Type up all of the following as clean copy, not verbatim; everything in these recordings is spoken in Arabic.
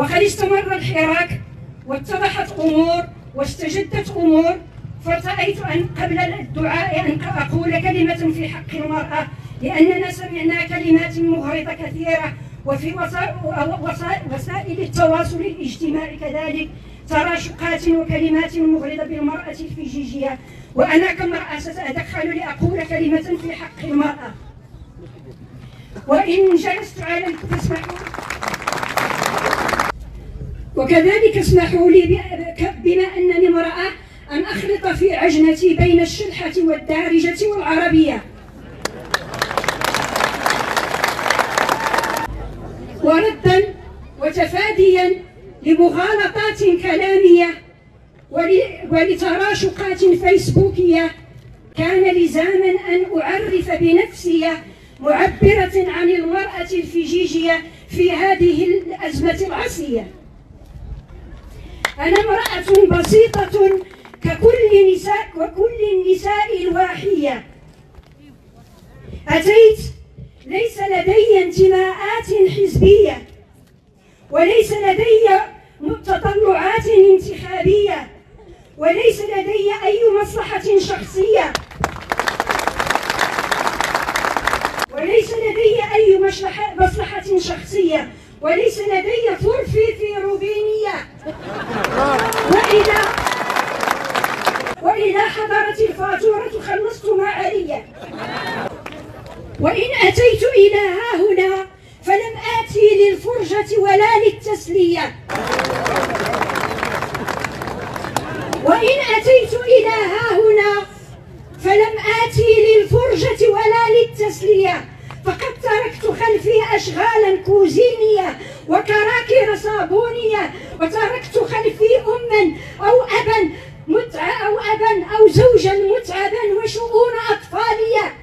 وقد استمر الحراك واتضحت أمور واستجدت أمور، فرأيت أن قبل الدعاء أن أقول كلمة في حق المرأة، لأننا سمعنا كلمات مغرضة كثيرة، وفي وسائل التواصل الاجتماعي كذلك تراشقات وكلمات مغرضة بالمرأة الفيجيجية، وأنا كامرأة سأتدخل لأقول كلمة في حق المرأة. وإن جلست على تسمحوا، وكذلك اسمحوا لي بما أنني امرأة أن أخلط في عجنتي بين الشلحة والدارجة والعربية. وردا وتفاديا لمغالطات كلامية ولتراشقات فيسبوكية، كان لزاما أن أعرف بنفسي معبرة عن المرأة الفيجيجية في هذه الأزمة العصية. أنا امرأة بسيطة وكل النساء الواحية. أتيت ليس لدي انتماءات حزبية، وليس لدي تطلعات انتخابية، وليس لدي أي مصلحة شخصية، وليس لدي طرفي في روبينية. وإذا حضرت الفاتورة خلصت ما علي. وإن أتيت إلى ها هنا فلم آتي للفرجة ولا للتسلية. وإن أتيت إلى ها هنا فلم آتي للفرجة ولا للتسلية، فقد تركت خلفي أشغالا كوزينية وكراكر صابونية، وتركت خلفي أما أو أبا أو زوجا متعبا وشؤون أطفالية.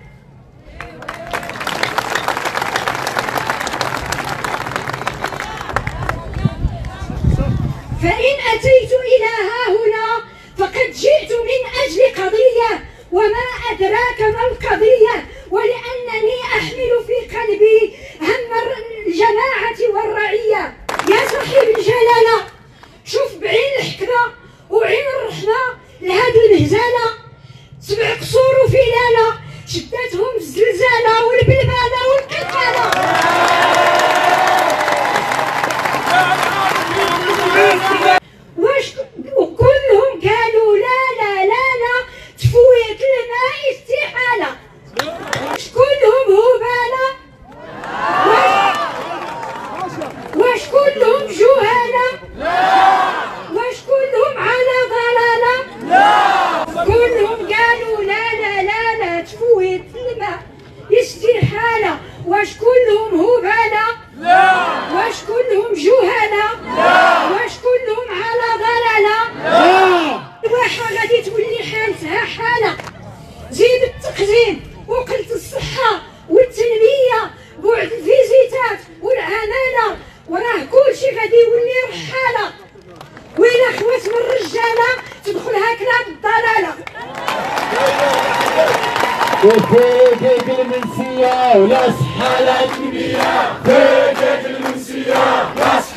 فإن أتيت إلى ها هنا فقد جئت من أجل قضية، وما أدراك ما القضية، ولأنني أحمل في قلبي هم الجماعة والرعية. يا صاحب الجلالة، شوف بعين الحكمة وعين الرحمة لهذه المهزلة، 7 قصور وفلالة شدتهم الزلزالة والبلبالة والقلقالة. وكلهم قالوا لا لا لا لا، تفويت الماء استحالة. واش كلهم هبالة؟ واش كلهم جهالة؟ واش كلهم على ضلالة؟ كلهم قالوا لا لا لا لا، تفويت الماء استحالة. واش كلهم هبالة؟ واش كلهم جهالة؟ واش كلهم على ضلالة؟ الواحة غادي تولي حالتها حالة. زيد التقديم وقلت الصحة والتنمية، بعد الفيزيتات والعمالة، وراه كلشي غادي يولي رحالة. ويلا خوات من الرجالة تدخل هكذا بالضلالة. وفيك المنسية ولا صحة لا تنمية، فيك المنسية